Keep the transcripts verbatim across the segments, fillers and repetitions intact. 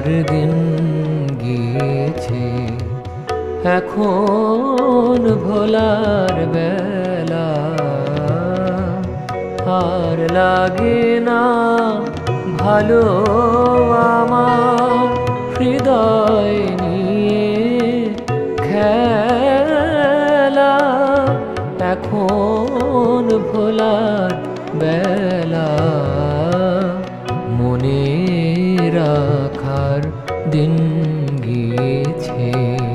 ভোলার দিন গিয়েছে, এখন ভোলার বেলা আর লাগে না ভালো আমার হৃদয় নিয়ে খেলা। এখন ভোলার বেলা মনে রাখার দিন গিয়েছে।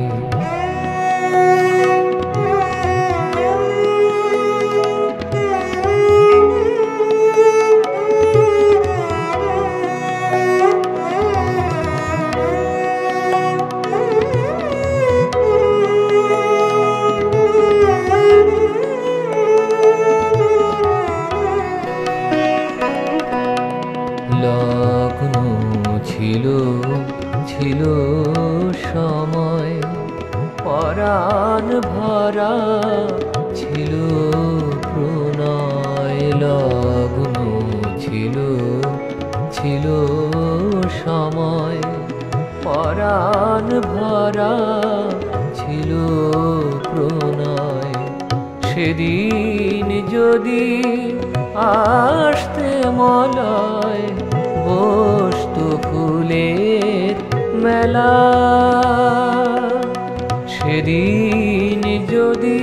লগ্ন ছিল ছিল সময়, পরাণ ভরা ছিল প্রণয়। লগ্ন ছিল ছিল সময়, পরাণ ভরা ছিল প্রণয়। সেদিন যদি আসতে মলয়, বস্তু ফুলের মেলা। সেদিন যদি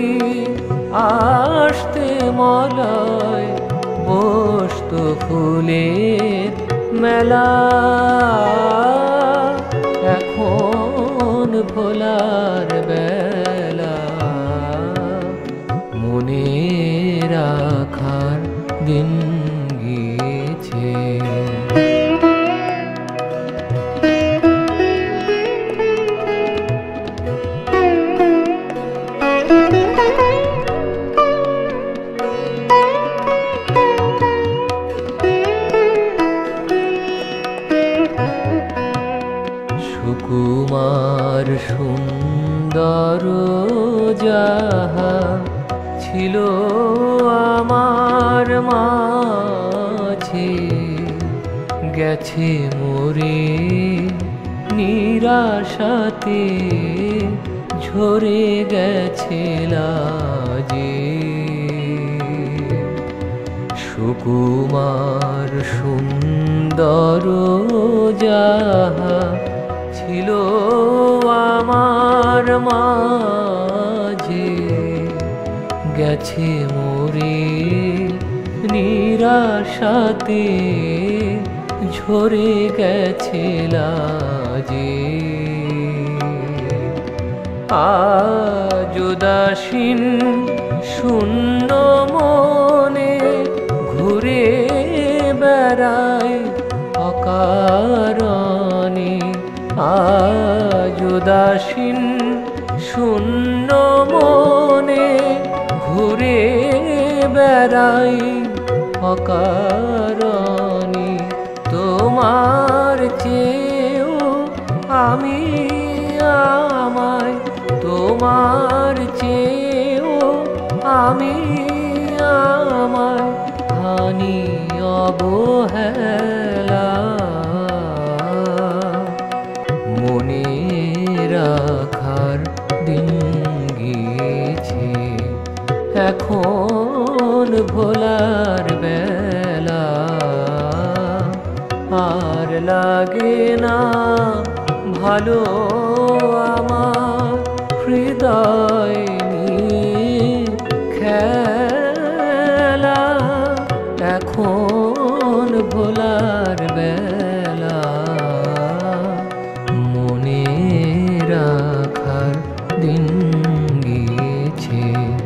আসতে মলয়, বস্তু ফুলের মেলা। এখন ভোলার বেলা মনে রাখার দিন গিয়েছে। সুকুমার সুন্দর যাহা ছিল আমার মাঝে, গেছে মোরে নিরাশাতে, ঝরে গেছে লাজে। সুকুমার সুন্দর যাহা ছিল আমার মাঝে, গেছে মোরে নিরাশাতে, ঝরে গেছে লাজে। আজ উদাসীন শূন্য মনে ঘুরে বেড়ায় অকারণে। আজ উদাসীন শূন্য মনে ঘুরে বেড়াই অকারণে। তোমার চেয়েও আমি আমায়, তোমার চেয়েও আমি আমায় হানি অবহেলা। মনে রাখার দিন গিয়েছে, এখন ভোলার বেলা আর লাগে না ভালো আমার হৃদয় নিয়ে খেলা। এখন ভোলার বেলা মনে রাখার দিন গিয়েছে,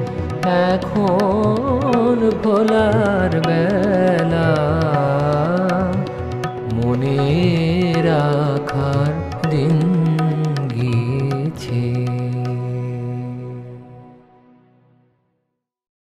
এখন ভোলার বেলা মনে রাখা